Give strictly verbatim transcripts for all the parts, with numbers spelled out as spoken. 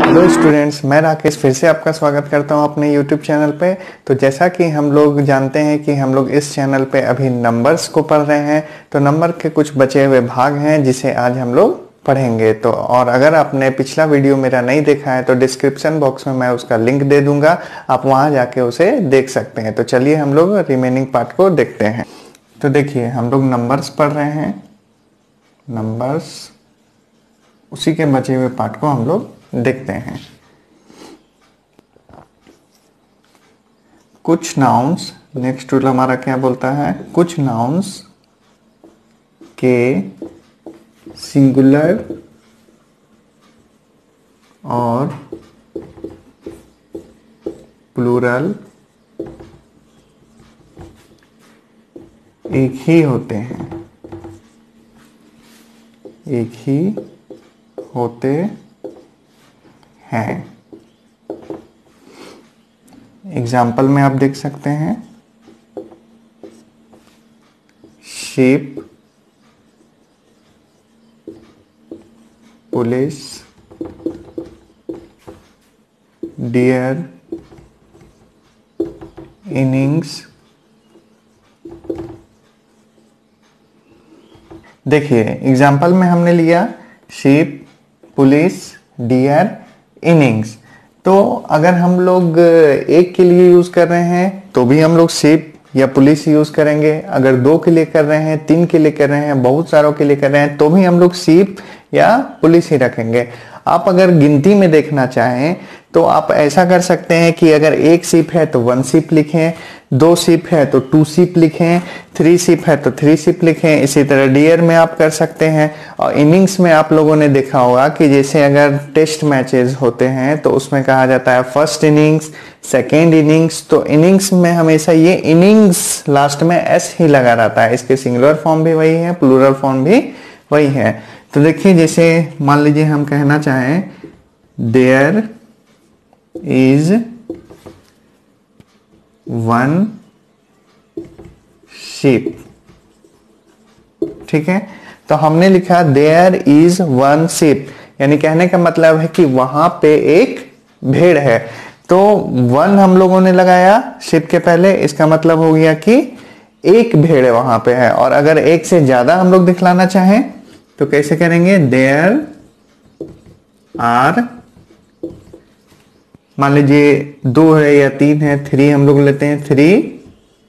Hello students, मैं राकेश फिर से आपका स्वागत करता हूं अपने यूट्यूब चैनल पे। तो जैसा कि हम लोग जानते हैं कि हम लोग इस चैनल पे अभी नंबर्स को पढ़ रहे हैं, तो नंबर के कुछ बचे हुए भाग हैं जिसे आज हम लोग पढ़ेंगे। तो और अगर आपने पिछला वीडियो मेरा नहीं देखा है तो डिस्क्रिप्शन बॉक्स में मैं उसका लिंक दे दूंगा, आप वहां जाके उसे देख सकते हैं। तो चलिए हम लोग रिमेनिंग पार्ट को देखते हैं। तो देखिए, हम लोग नंबर्स पढ़ रहे हैं, नंबर्स, उसी के बचे हुए पार्ट को हम लोग देखते हैं। कुछ नाउन्स, नेक्स्ट रूल हमारा क्या बोलता है, कुछ नाउन्स के सिंगुलर और प्लूरल एक ही होते हैं, एक ही होते हैं। एग्जाम्पल में आप देख सकते हैं, शीप, पुलिस, डियर, इनिंग्स। देखिए एग्जाम्पल में हमने लिया शीप, पुलिस, डियर, इनिंग्स। तो अगर हम लोग एक के लिए यूज कर रहे हैं तो भी हम लोग शीप या पुलिस यूज करेंगे। अगर दो के लिए कर रहे हैं, तीन के लिए कर रहे हैं, बहुत सारों के लिए कर रहे हैं, तो भी हम लोग शीप या पुलिस ही रखेंगे। आप अगर गिनती में देखना चाहें तो आप ऐसा कर सकते हैं कि अगर एक सीप है तो वन सीप लिखें, दो सीप है तो टू सीप लिखें, थ्री सीप है तो थ्री सीप लिखें। इसी तरह डियर में आप कर सकते हैं। और इनिंग्स में आप लोगों ने देखा होगा कि जैसे अगर टेस्ट मैचेस होते हैं तो उसमें कहा जाता है फर्स्ट इनिंग्स, सेकेंड इनिंग्स। तो इनिंग्स में हमेशा ये इनिंग्स लास्ट में एस ही लगा रहता है। इसके सिंगुलर फॉर्म भी वही है, प्लूरल फॉर्म भी वही है। तो देखिए, जैसे मान लीजिए हम कहना चाहें देयर इज वन शीप, ठीक है। तो हमने लिखा देयर इज वन शीप, यानी कहने का मतलब है कि वहां पे एक भेड़ है। तो वन हम लोगों ने लगाया शीप के पहले, इसका मतलब हो गया कि एक भेड़ वहां पे है। और अगर एक से ज्यादा हम लोग दिखलाना चाहें तो कैसे करेंगे, देयर आर, मान लीजिए दो है या तीन है, थ्री हम लोग लेते हैं, थ्री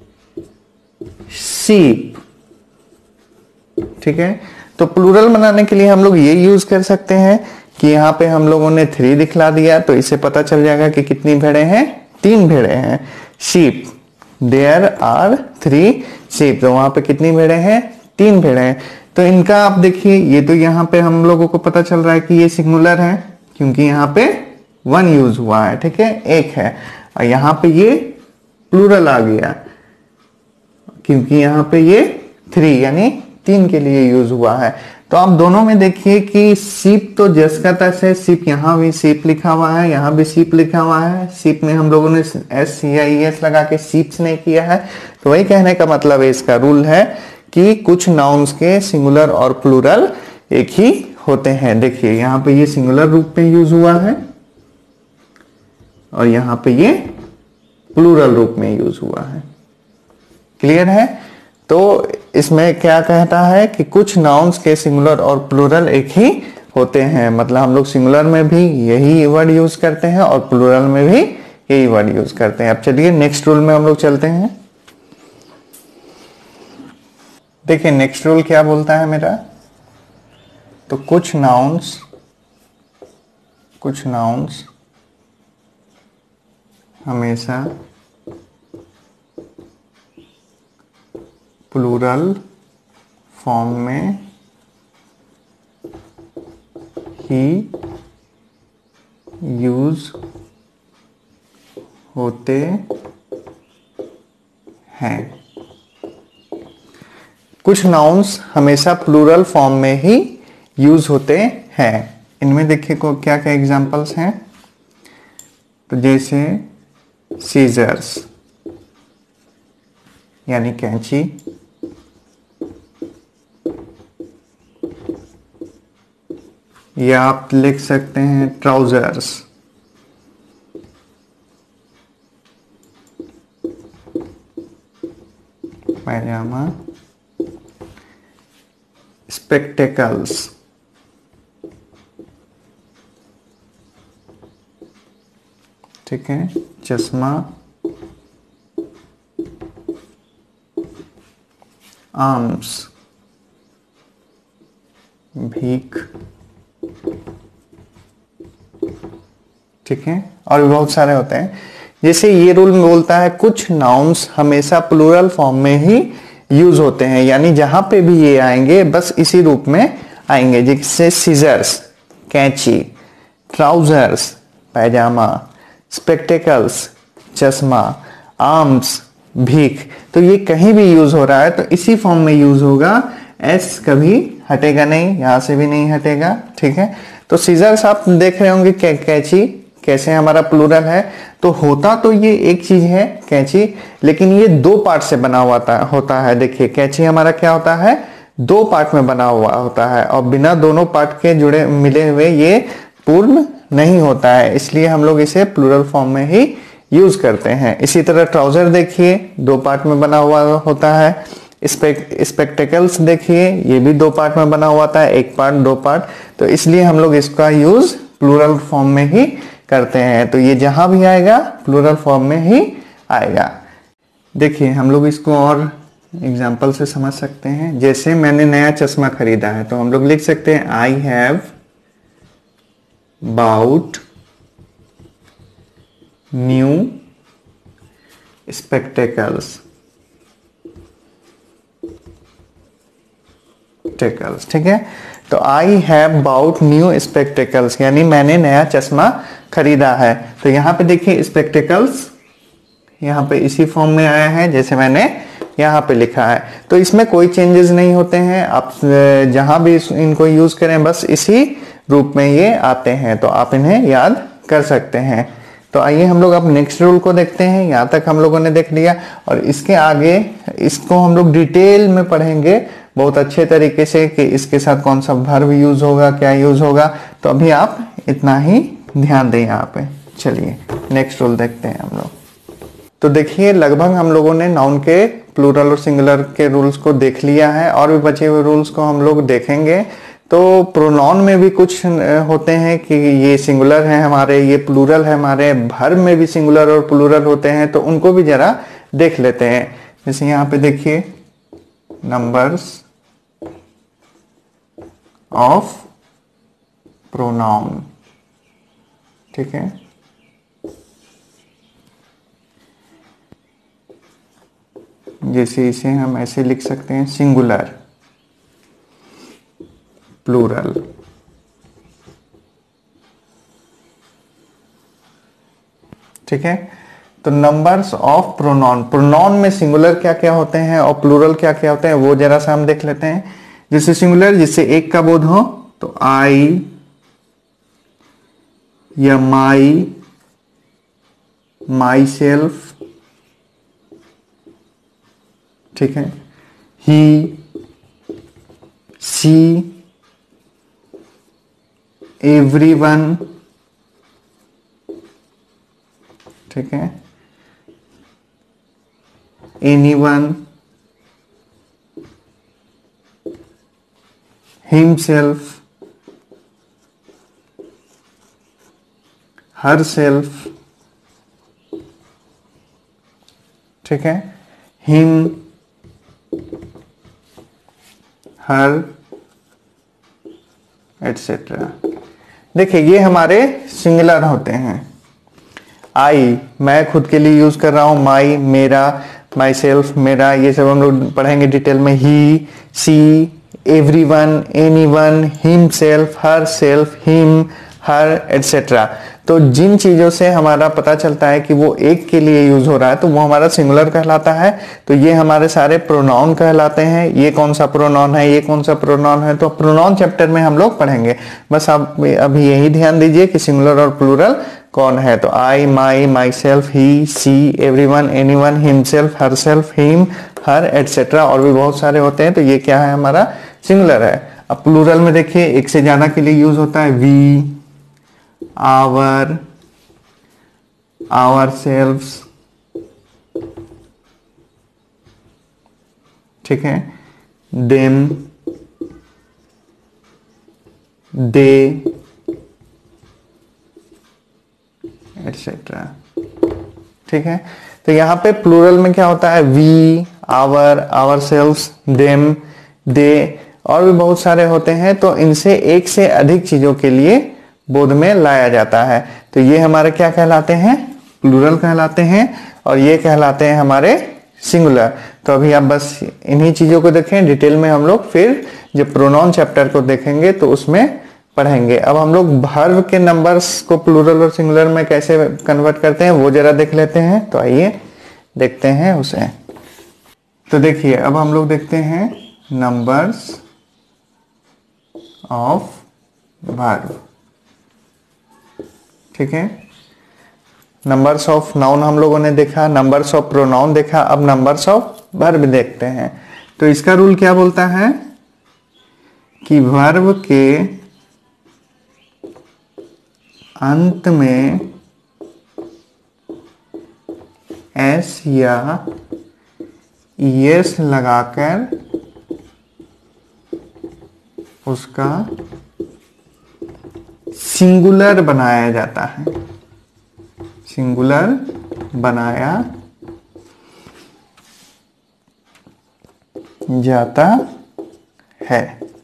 शीप, ठीक है। तो प्लूरल बनाने के लिए हम लोग ये यूज कर सकते हैं कि यहां पे हम लोगों ने थ्री दिखला दिया तो इससे पता चल जाएगा कि कितनी भेड़े हैं, तीन भेड़े हैं। Sheep, there are three sheep, तो वहां पे कितनी भेड़े हैं, तीन भेड़े हैं। तो इनका आप देखिए, ये तो यहाँ पे हम लोगों को पता चल रहा है कि ये सिंगुलर है क्योंकि यहाँ पे वन यूज हुआ है, ठीक है, एक है। और यहाँ पे ये प्लूरल आ गया क्योंकि यहाँ पे ये थ्री यानी तीन के लिए यूज हुआ है। तो आप दोनों में देखिए कि सीप तो जस का तस है, सीप यहाँ भी सीप लिखा हुआ है, यहाँ भी सीप लिखा हुआ है। सीप में हम लोगों ने एस या ई एस लगा के सीप्स नहीं किया है। तो वही कहने का मतलब है, इसका रूल है कि कुछ नाउन्स के सिंगुलर और प्लूरल एक ही होते हैं। देखिए यहाँ पे ये सिंगुलर रूप में यूज हुआ है और यहाँ पे ये प्लूरल रूप में यूज हुआ है। क्लियर है? तो इसमें क्या कहता है कि कुछ नाउन्स के सिंगुलर और प्लूरल एक ही होते हैं। मतलब हम लोग सिंगुलर में भी यही वर्ड यूज करते हैं और प्लूरल में भी यही वर्ड यूज करते हैं। अब चलिए नेक्स्ट रूल में हम लोग चलते हैं। देखिए नेक्स्ट रूल क्या बोलता है मेरा, तो कुछ नाउन्स, कुछ नाउन्स हमेशा प्लूरल फॉर्म में ही यूज होते हैं। कुछ नाउन्स हमेशा प्लूरल फॉर्म में ही यूज होते हैं। इनमें देखिए को क्या क्या एग्जांपल्स हैं। तो जैसे सीजर्स यानी कैंची, या आप लिख सकते हैं ट्राउजर्स पैजामा, स्पेक्टेकल्स, ठीक है, चश्मा, आर्म्स, भीख, ठीक है, और भी बहुत सारे होते हैं। जैसे ये रूल में बोलता है कुछ नाउन्स हमेशा प्लूरल फॉर्म में ही यूज होते हैं, यानी जहां पे भी ये आएंगे बस इसी रूप में आएंगे। जैसे सीजर्स, कैंची, ट्राउजर्स, पैजामा, स्पेक्टेकल्स, चश्मा, आर्म्स, भीख, तो ये कहीं भी यूज हो रहा है तो इसी फॉर्म में यूज होगा। एस कभी हटेगा नहीं, यहां से भी नहीं हटेगा, ठीक है। तो सीजर्स आप देख रहे होंगे, कैंची कैसे हमारा प्लूरल है, तो होता तो ये एक चीज है कैंची, लेकिन ये दो पार्ट से बना हुआ होता है। देखिए कैंची हमारा क्या होता है, दो पार्ट में बना हुआ होता है, और बिना दोनों पार्ट के जुड़े मिले हुए ये पूर्ण नहीं होता है, इसलिए हम लोग इसे प्लूरल फॉर्म में ही यूज करते हैं। इसी तरह ट्राउजर देखिए दो पार्ट में बना हुआ होता है। स्पेक स्पेक्टेकल्स देखिए ये भी दो पार्ट में बना हुआ था, एक पार्ट दो पार्ट, तो इसलिए हम लोग इसका यूज प्लूरल फॉर्म में ही करते हैं। तो ये जहां भी आएगा प्लूरल फॉर्म में ही आएगा। देखिए हम लोग इसको और एग्जाम्पल से समझ सकते हैं। जैसे मैंने नया चश्मा खरीदा है तो हम लोग लिख सकते हैं I have bought new spectacles, ठीक है। तो I have bought new spectacles, यानी मैंने नया चश्मा खरीदा है। तो यहां पे देखिए स्पेक्टेकल्स यहाँ पे इसी फॉर्म में आया है जैसे मैंने यहाँ पे लिखा है, तो इसमें कोई चेंजेस नहीं होते हैं। आप जहां भी इनको यूज करें बस इसी रूप में ये आते हैं, तो आप इन्हें याद कर सकते हैं। तो आइए हम लोग अब नेक्स्ट रूल को देखते हैं। यहाँ तक हम लोगों ने देख लिया, और इसके आगे इसको हम लोग डिटेल में पढ़ेंगे बहुत अच्छे तरीके से कि इसके साथ कौन सा वर्ब यूज होगा, क्या यूज होगा। तो अभी आप इतना ही ध्यान दें यहाँ पे। चलिए नेक्स्ट रूल देखते हैं हम लोग। तो देखिए लगभग हम लोगों ने नाउन के प्लूरल और सिंगुलर के रूल्स को देख लिया है, और भी बचे हुए रूल्स को हम लोग देखेंगे। तो प्रोनाउन में भी कुछ होते हैं कि ये सिंगुलर है हमारे, ये प्लूरल है हमारे। वर्ब में भी सिंगुलर और प्लूरल होते हैं, तो उनको भी जरा देख लेते हैं। जैसे यहाँ पे देखिए नंबर्स ऑफ प्रोनाउन, ठीक है। जैसे इसे हम ऐसे लिख सकते हैं सिंगुलर, प्लूरल, ठीक है। तो नंबर्स ऑफ प्रोनाउन, प्रोनाउन में सिंगुलर क्या क्या होते हैं और प्लूरल क्या क्या होते हैं वो जरा सा हम देख लेते हैं। जैसे सिंगुलर जिससे एक का बोध हो तो आई या माई, माई सेल्फ, ठीक है, ही, सी, एवरीवन, ठीक है, एनीवन, हिमसेल्फ, हरसेल्फ, ठीक है, हिम, हर, एटसेट्रा। देखिए ये हमारे सिंगुलर होते हैं। आई मैं खुद के लिए यूज कर रहा हूं, माई मेरा, माई सेल्फ मेरा, ये सब हम लोग पढ़ेंगे डिटेल में। He, she, everyone, anyone, himself, herself, him, her, etcetera. तो जिन चीजों से हमारा पता चलता है कि वो एक के लिए यूज हो रहा है तो वो हमारा सिंगुलर कहलाता है। तो ये हमारे सारे प्रोनाउन कहलाते हैं। ये कौन सा प्रोनाउन है, ये कौन सा प्रोनाउन है, तो प्रोनाउन चैप्टर में हम लोग पढ़ेंगे। बस आप अभी यही ध्यान दीजिए कि सिंगुलर और प्लूरल कौन है। तो I, my, myself, he, she, everyone, anyone, himself, herself, him, her, etcetera, और भी बहुत सारे होते हैं। तो ये क्या है, हमारा सिंगुलर है। अब प्लूरल में देखिए एक से ज्यादा के लिए यूज होता है। वी, आवर, आवर सेल्व्स, ठीक है, देम, दे, एटसेट्रा। ठीक है, तो यहां पे प्लूरल में क्या होता है, we, our, ourselves, them, they और भी बहुत सारे होते हैं। तो इनसे एक से अधिक चीजों के लिए बोध में लाया जाता है। तो ये हमारे क्या कहलाते हैं, प्लूरल कहलाते हैं, और ये कहलाते हैं हमारे सिंगुलर। तो अभी आप बस इन्हीं चीजों को देखें, डिटेल में हम लोग फिर जब प्रोनाउन चैप्टर को देखेंगे तो उसमें पढ़ेंगे। अब हम लोग वर्ब के नंबर्स को प्लूरल और सिंगुलर में कैसे कन्वर्ट करते हैं वो जरा देख लेते हैं। तो आइए देखते हैं उसे। तो देखिए, अब हम लोग देखते हैं नंबर्स ऑफ वर्ब। ठीक है, नंबर्स ऑफ नाउन हम लोगों ने देखा, नंबर्स ऑफ प्रोनाउन देखा, अब नंबर्स ऑफ वर्ब देखते हैं। तो इसका रूल क्या बोलता है कि वर्ब के अंत में एस या एस लगाकर उसका सिंगुलर बनाया जाता है, सिंगुलर बनाया जाता है।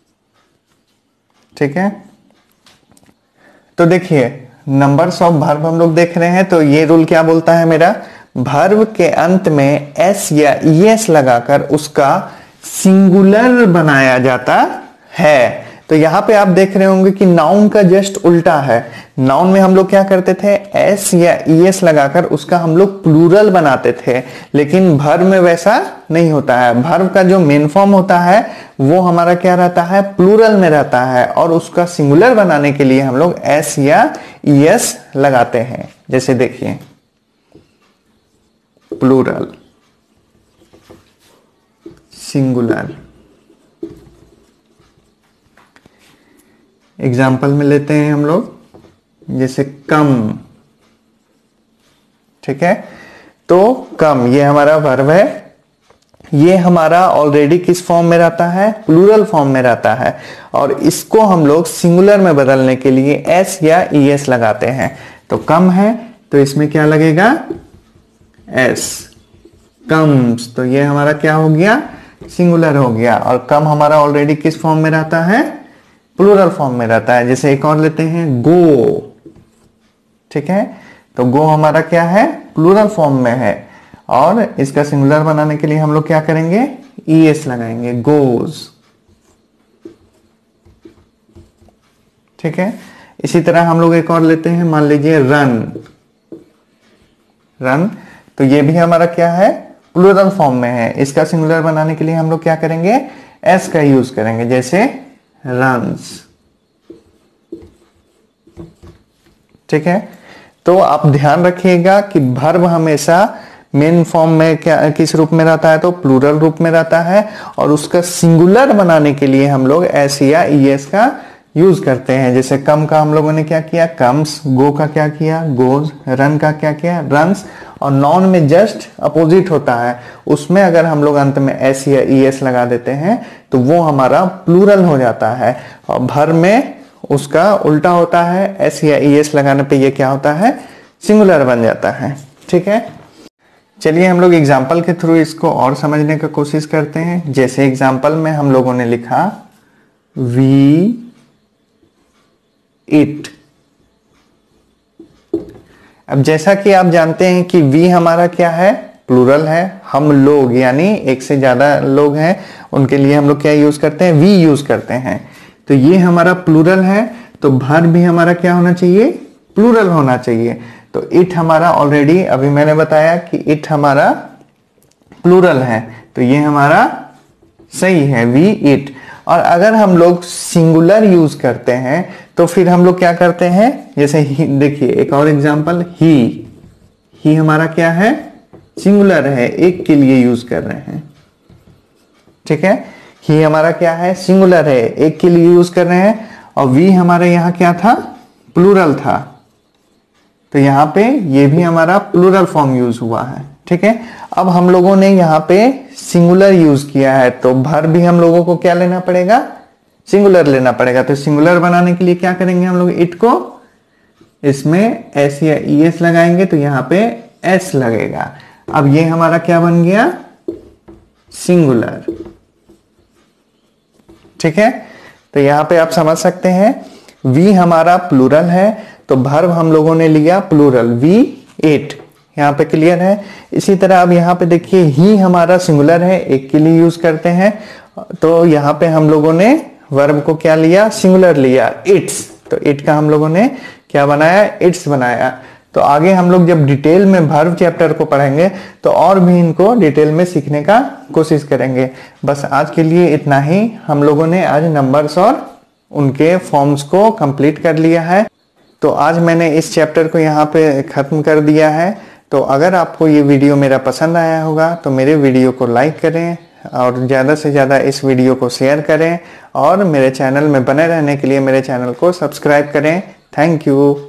ठीक है, तो देखिए नंबर्स ऑफ वर्ब हम लोग देख रहे हैं। तो ये रूल क्या बोलता है मेरा, वर्ब के अंत में एस या एस लगाकर उसका सिंगुलर बनाया जाता है। तो यहां पे आप देख रहे होंगे कि नाउन का जस्ट उल्टा है। नाउन में हम लोग क्या करते थे, एस या एस लगाकर उसका हम लोग प्लूरल बनाते थे, लेकिन वर्ब में वैसा नहीं होता है। वर्ब का जो मेन फॉर्म होता है वो हमारा क्या रहता है, प्लूरल में रहता है, और उसका सिंगुलर बनाने के लिए हम लोग एस या एस लगाते हैं। जैसे देखिए, प्लूरल, सिंगुलर। एग्जाम्पल में लेते हैं हम लोग, जैसे कम। ठीक है, तो कम ये हमारा वर्ब है, ये हमारा ऑलरेडी किस फॉर्म में रहता है, प्लूरल फॉर्म में रहता है, और इसको हम लोग सिंगुलर में बदलने के लिए एस या ईएस लगाते हैं। तो कम है तो इसमें क्या लगेगा, एस, कम्स। तो ये हमारा क्या हो गया, सिंगुलर हो गया। और कम हमारा ऑलरेडी किस फॉर्म में रहता है, प्लूरल फॉर्म में रहता है। जैसे एक और लेते हैं, गो। ठीक है, तो गो हमारा क्या है, प्लूरल फॉर्म में है, और इसका सिंगुलर बनाने के लिए हम लोग क्या करेंगे, ईएस लगाएंगे, गोज। ठीक है, इसी तरह हम लोग एक और लेते हैं, मान लीजिए रन। रन, तो ये भी हमारा क्या है, प्लूरल फॉर्म में है। इसका सिंगुलर बनाने के लिए हम लोग क्या करेंगे, एस का यूज करेंगे, जैसे रन्स। ठीक है, तो आप ध्यान रखिएगा कि वर्ब हमेशा मेन फॉर्म में क्या किस रूप में रहता है, तो प्लूरल रूप में रहता है, और उसका सिंगुलर बनाने के लिए हम लोग एस या ईएस का यूज करते हैं। जैसे कम का हम लोगों ने क्या किया, कम्स, गो का क्या किया, गोज, रन का क्या किया, रन्स। और नॉन में जस्ट अपोजिट होता है, उसमें अगर हम लोग अंत में एस या ईएस लगा देते हैं तो वो हमारा प्लूरल हो जाता है, और वर्ब में उसका उल्टा होता है, एस या ईएस लगाने पे ये क्या होता है, सिंगुलर बन जाता है। ठीक है, चलिए हम लोग एग्जाम्पल के थ्रू इसको और समझने का कोशिश करते हैं। जैसे एग्जाम्पल में हम लोगों ने लिखा वी इट। अब जैसा कि आप जानते हैं कि वी हमारा क्या है, प्लूरल है। हम लोग यानी एक से ज्यादा लोग हैं, उनके लिए हम लोग क्या यूज करते हैं, वी यूज करते हैं। तो ये हमारा प्लूरल है, तो वर्ब भी हमारा क्या होना चाहिए, प्लूरल होना चाहिए। तो इट हमारा ऑलरेडी अभी मैंने बताया कि इट हमारा प्लूरल है, तो ये हमारा सही है, वी इट। और अगर हम लोग सिंगुलर यूज करते हैं तो फिर हम लोग क्या करते हैं, जैसे देखिए एक और एग्जांपल, ही। ही हमारा क्या है, सिंगुलर है, एक के लिए यूज कर रहे हैं। ठीक है, ही हमारा क्या है, सिंगुलर है, एक के लिए यूज कर रहे हैं। और वी हमारे यहां क्या था, प्लूरल था, तो यहां पे ये भी हमारा प्लूरल फॉर्म यूज हुआ है। ठीक है। अब हम लोगों ने यहाँ पे सिंगुलर यूज किया है, तो भर भी हम लोगों को क्या लेना पड़ेगा, सिंगुलर लेना पड़ेगा। तो सिंगुलर बनाने के लिए क्या करेंगे हम लोग, इट को इसमें एस या ई एस लगाएंगे, तो यहाँ पे एस लगेगा। अब ये हमारा क्या बन गया, सिंगुलर। ठीक है, तो यहां पे आप समझ सकते हैं वी हमारा प्लूरल है, तो वर्ब हम लोगों ने लिया प्लूरल, वी एट। यहाँ पे क्लियर है। इसी तरह अब यहाँ पे देखिए ही हमारा सिंगुलर है, एक के लिए यूज करते हैं, तो यहाँ पे हम लोगों ने वर्ब को क्या लिया, सिंगुलर लिया, इट्स। तो इट का हम लोगों ने क्या बनाया, इट्स बनाया। तो आगे हम लोग जब डिटेल में वर्ब चैप्टर को पढ़ेंगे तो और भी इनको डिटेल में सीखने का कोशिश करेंगे। बस आज के लिए इतना ही। हम लोगों ने आज नंबर्स और उनके फॉर्म्स को कंप्लीट कर लिया है। तो आज मैंने इस चैप्टर को यहाँ पे खत्म कर दिया है। तो अगर आपको ये वीडियो मेरा पसंद आया होगा तो मेरे वीडियो को लाइक करें और ज़्यादा से ज़्यादा इस वीडियो को शेयर करें, और मेरे चैनल में बने रहने के लिए मेरे चैनल को सब्सक्राइब करें। Thank you.